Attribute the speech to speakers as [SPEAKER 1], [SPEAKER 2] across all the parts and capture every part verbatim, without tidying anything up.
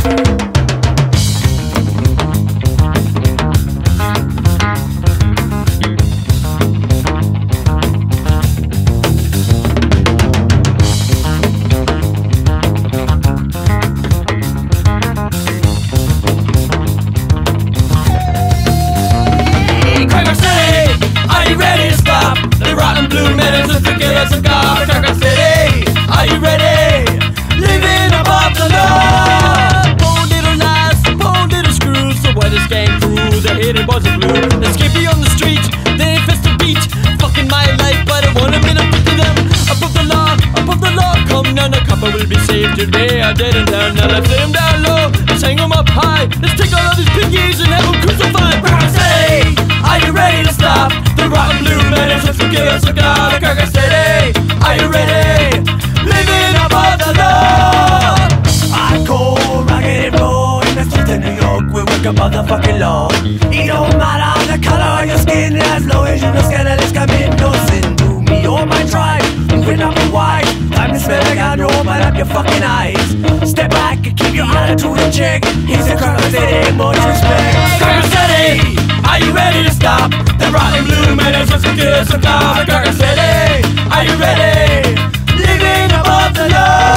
[SPEAKER 1] Today I didn't learn. Now let's lay him down low, let's hang him up high. Let's take all of these piggies and have them crucified. Cracker City, are you ready to stop the rotten blue menace? Let's forgive us, God. Cracker City, are you ready? Living above the law. I go ragged and roll in the streets of New York. We work a motherfucking law. It don't matter the color of your skin, as long as you know scandalous commit no sin to me or my tribe. Moving up and wide, time to smell like I know, open up your fucking eyes. Step back and keep your attitude in check. He's a Cracker City, much respect. Cracker City, are you ready to stop the rotten blue menace? Let's get some love. Cracker City, are you ready? Living above the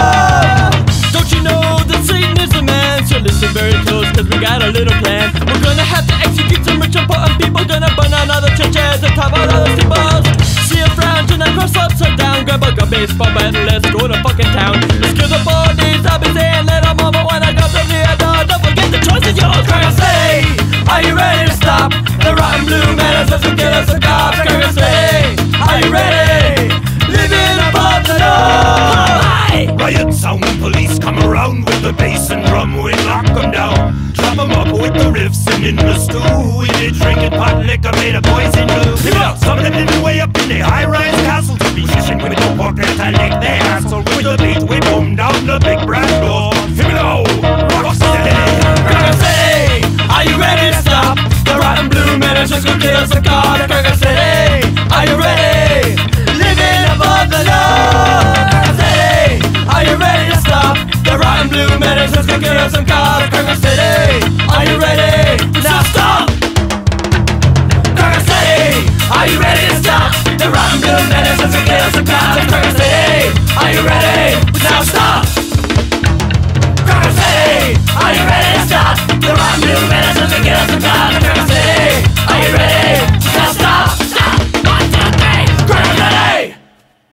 [SPEAKER 1] law. Don't you know that Satan is the man? So listen very close, cause we got a little plan. We're gonna have to execute some rich important people. Gonna burn down all the churches and top all the steeples. See a frown, turn that cross upside down. Grab a gun, baseball bat, and let's go to fucking town. Let's kill the police, I'll be saying let them all. But when I got to the door, don't forget the choice is yours. Cracker City, are you ready to stop the rotten blue menace? Let's get us a cops. Cracker City, are you ready? Living above the law.
[SPEAKER 2] Riot sound when police come around with the bass and drum, we lock them down. Drop them up with the riffs and in the stew. We did drinking pot liquor made of poison blue. Give it up, some of them living way up in the high-rise castles. Musician women don't walk there to lick their asshole. With the beat we boom down the big brass door. Here we go, rock steady.
[SPEAKER 1] Cracker City, are you ready to stop the rotten blue menace? Let's go kill some God. Cracker City, are you ready? Living above the law. Cracker City, are you ready to stop the rotten blue menace? Let's go kill some God. Cracker City, are you ready? Now stop. Cracker City, are you ready to stop the rotten blue menace? Let's go kill some God. Cracker City, are you ready? Now stop. Cracker City, are you ready to stop the rotten blue menace? Let's go kill some God.